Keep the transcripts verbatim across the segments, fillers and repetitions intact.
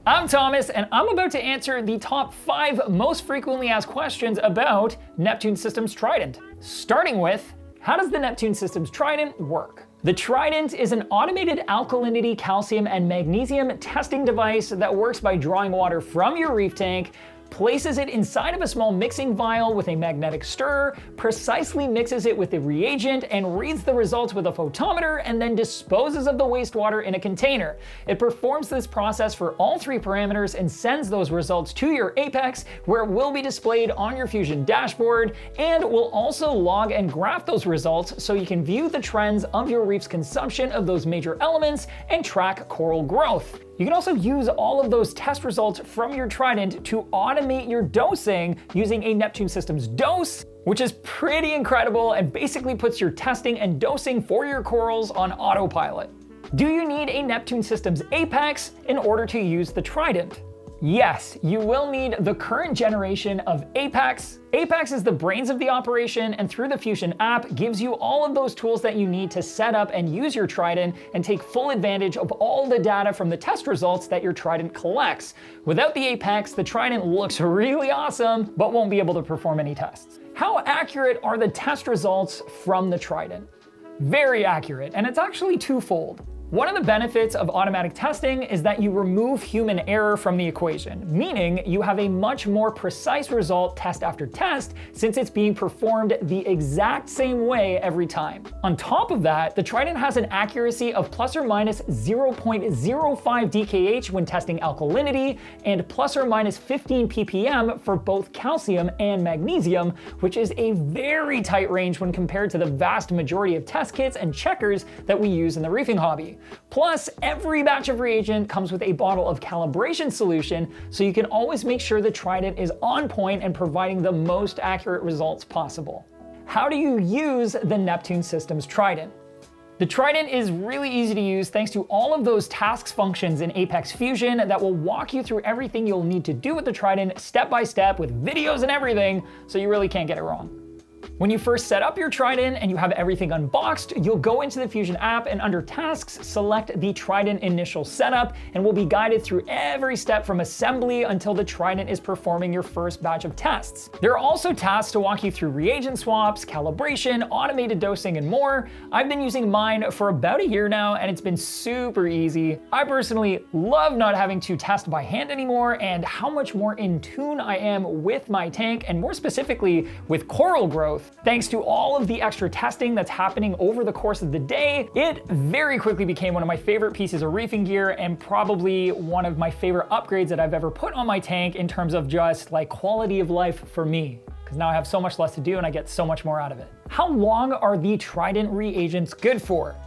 I'm Thomas, and I'm about to answer the top five most frequently asked questions about Neptune Systems Trident. Starting with, how does the Neptune Systems Trident work? The Trident is an automated alkalinity, calcium, and magnesium testing device that works by drawing water from your reef tank, places it inside of a small mixing vial with a magnetic stirrer, precisely mixes it with the reagent, and reads the results with a photometer, and then disposes of the wastewater in a container. It performs this process for all three parameters and sends those results to your Apex, where it will be displayed on your Fusion dashboard, and will also log and graph those results so you can view the trends of your reef's consumption of those major elements and track coral growth. You can also use all of those test results from your Trident to automate your dosing using a Neptune Systems dose, which is pretty incredible and basically puts your testing and dosing for your corals on autopilot. Do you need a Neptune Systems Apex in order to use the Trident? Yes, you will need the current generation of Apex. Apex is the brains of the operation, and through the Fusion app gives you all of those tools that you need to set up and use your Trident and take full advantage of all the data from the test results that your Trident collects. Without the Apex, the Trident looks really awesome, but won't be able to perform any tests. How accurate are the test results from the Trident? Very accurate, and it's actually twofold. One of the benefits of automatic testing is that you remove human error from the equation, meaning you have a much more precise result test after test since it's being performed the exact same way every time. On top of that, the Trident has an accuracy of plus or minus zero point zero five D K H when testing alkalinity and plus or minus fifteen P P M for both calcium and magnesium, which is a very tight range when compared to the vast majority of test kits and checkers that we use in the reefing hobby. Plus, every batch of reagent comes with a bottle of calibration solution, so you can always make sure the Trident is on point and providing the most accurate results possible. How do you use the Neptune Systems Trident? The Trident is really easy to use thanks to all of those tasks functions in Apex Fusion that will walk you through everything you'll need to do with the Trident step by step with videos and everything, so you really can't get it wrong. When you first set up your Trident and you have everything unboxed, you'll go into the Fusion app and under Tasks, select the Trident Initial Setup, and we'll be guided through every step from assembly until the Trident is performing your first batch of tests. There are also tasks to walk you through reagent swaps, calibration, automated dosing, and more. I've been using mine for about a year now, and it's been super easy. I personally love not having to test by hand anymore and how much more in tune I am with my tank, and more specifically with coral growth. Thanks to all of the extra testing that's happening over the course of the day, it very quickly became one of my favorite pieces of reefing gear and probably one of my favorite upgrades that I've ever put on my tank in terms of just like quality of life for me, because now I have so much less to do and I get so much more out of it. How long are the Trident reagents good for?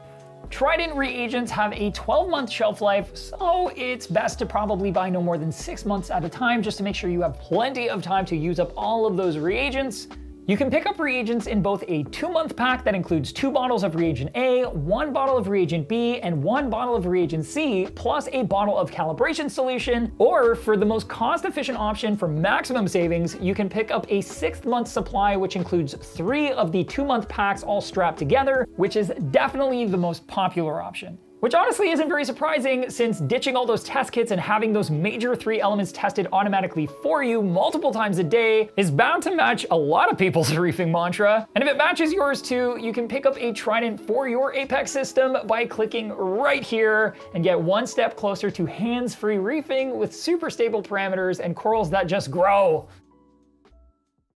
Trident reagents have a twelve month shelf life, so it's best to probably buy no more than six months at a time just to make sure you have plenty of time to use up all of those reagents. You can pick up reagents in both a two month pack that includes two bottles of reagent A, one bottle of reagent B, and one bottle of reagent C, plus a bottle of calibration solution, or for the most cost-efficient option for maximum savings, you can pick up a six month supply, which includes three of the two month packs all strapped together, which is definitely the most popular option. Which honestly isn't very surprising, since ditching all those test kits and having those major three elements tested automatically for you multiple times a day is bound to match a lot of people's reefing mantra. And if it matches yours too, you can pick up a Trident for your Apex system by clicking right here and get one step closer to hands-free reefing with super stable parameters and corals that just grow.